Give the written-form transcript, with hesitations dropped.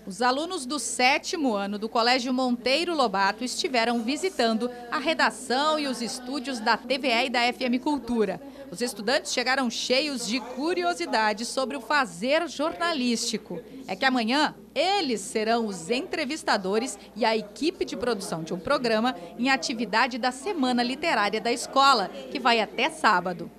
Os alunos do 7º ano do Colégio Monteiro Lobato estiveram visitando a redação e os estúdios da TVE e da FM Cultura. Os estudantes chegaram cheios de curiosidades sobre o fazer jornalístico. É que amanhã eles serão os entrevistadores e a equipe de produção de um programa em atividade da Semana Literária da Escola, que vai até sábado.